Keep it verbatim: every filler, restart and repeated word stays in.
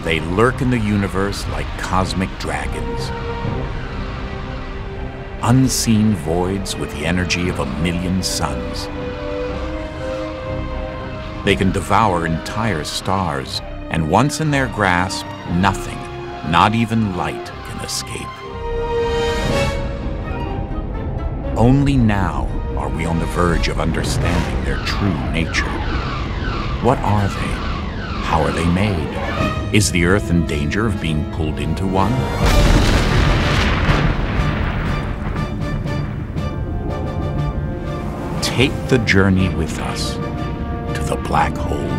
They lurk in the universe like cosmic dragons. Unseen voids with the energy of a million suns. They can devour entire stars, and once in their grasp, nothing, not even light, can escape. Only now are we on the verge of understanding their true nature. What are they? How are they made? Is the Earth in danger of being pulled into one? Take the journey with us to the black hole.